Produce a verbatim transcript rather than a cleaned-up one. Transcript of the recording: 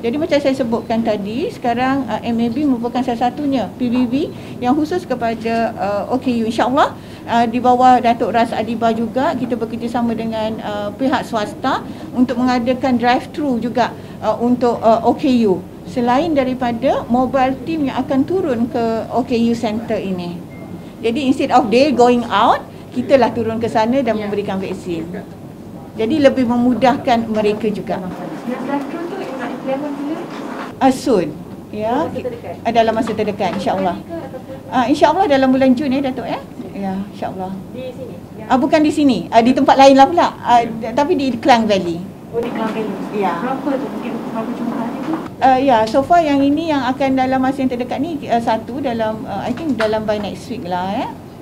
Jadi macam saya sebutkan tadi, sekarang uh, M A B merupakan salah satunya P B B yang khusus kepada uh, O K U. InsyaAllah uh, di bawah Datuk Ras Adiba juga kita bekerjasama dengan uh, pihak swasta untuk mengadakan drive-thru juga uh, untuk uh, O K U. Selain daripada mobile team yang akan turun ke O K U Center ini. Jadi instead of they going out, kita lah turun ke sana dan memberikan vaksin. Jadi lebih memudahkan mereka juga. Yang drive-thru tu nak implement bila? Uh, soon. Ya, Dalam masa terdekat? uh, dalam masa terdekat insya-Allah. Hari ke ataupun Uh, insya-Allah dalam bulan Jun ya Datuk ya. Ya, insya-Allah. di sini? Yang Uh, bukan di sini, uh, di tempat lain lah pula. Uh, tapi di Klang Valley. oh, di Klang Valley? Ya. Berapa tu? Mungkin berapa jumlah hari tu? Uh, ya, so far yang ini yang akan dalam masa yang terdekat ni uh, satu dalam uh, I think dalam by next week lah ya.